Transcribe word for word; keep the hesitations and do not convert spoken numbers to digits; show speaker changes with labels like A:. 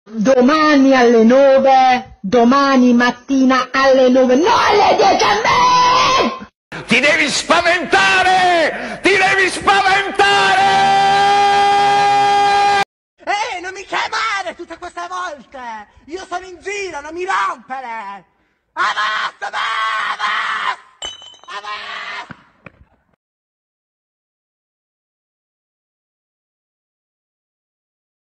A: Domani alle nove, domani mattina alle nove, no alle dieci e mezza!
B: Ti devi spaventare! Ti devi spaventare!
C: Ehi, non mi chiamare tutte queste volte! Io sono in giro, non mi rompere! Avanza, avanza!